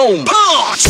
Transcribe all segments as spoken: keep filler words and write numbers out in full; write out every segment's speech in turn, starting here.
Falcon Punch!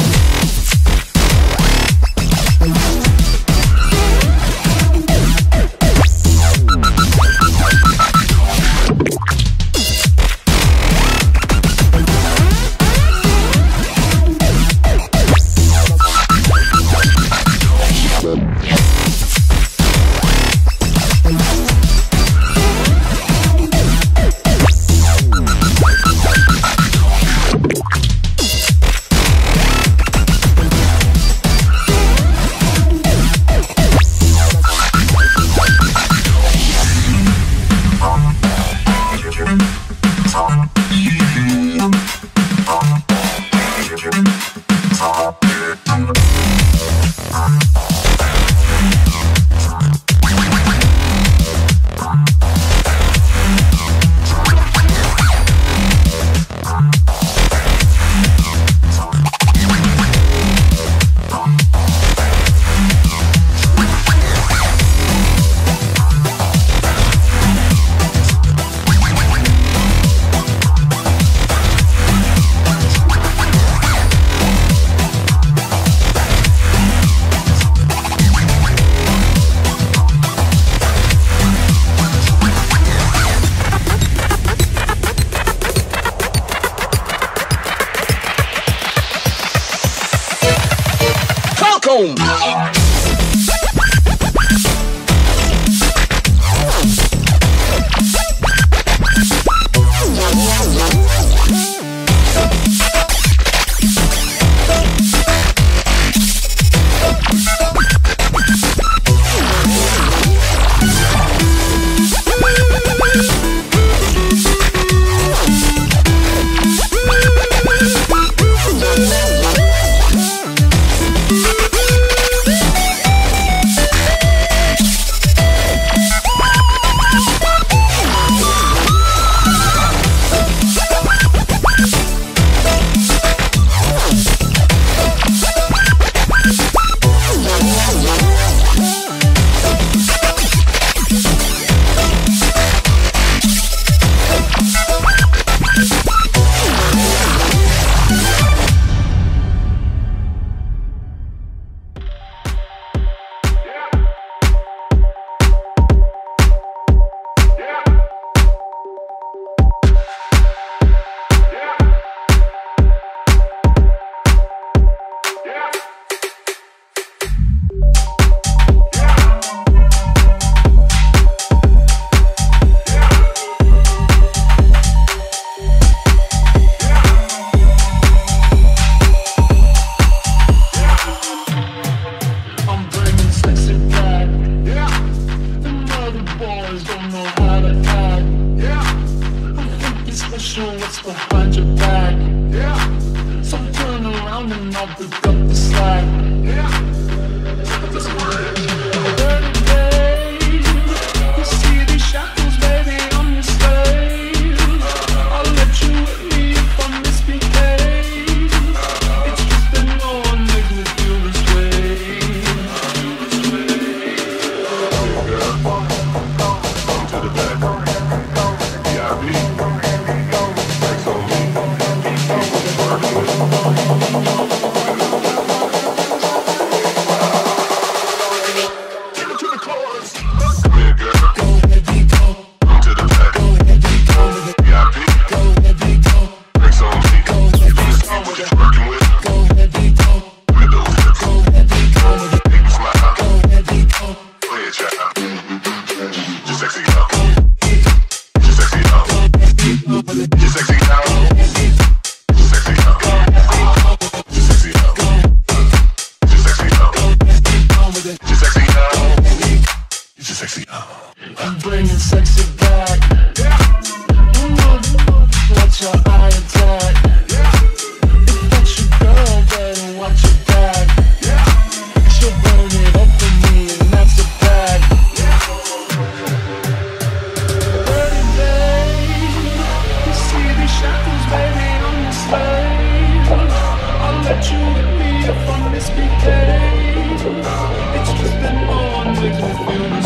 Falcon! What's behind your back? Yeah. So turn around and I'll pick up the slack. Yeah. You see these shackles, baby, I'm your slave. I'll let you with me if I misbehave. It's just that no one makes me feel this way. Come to the back. V I P. I'm bringing sexy back. Watch your eye attack. If that's your girl, better watch your back. She'll burn it up for me, and that's a bag. Dirty babe, you see these shackles, baby, I'm your slave. I'll let you with me if I misbehave. It's just that no one makes me feel this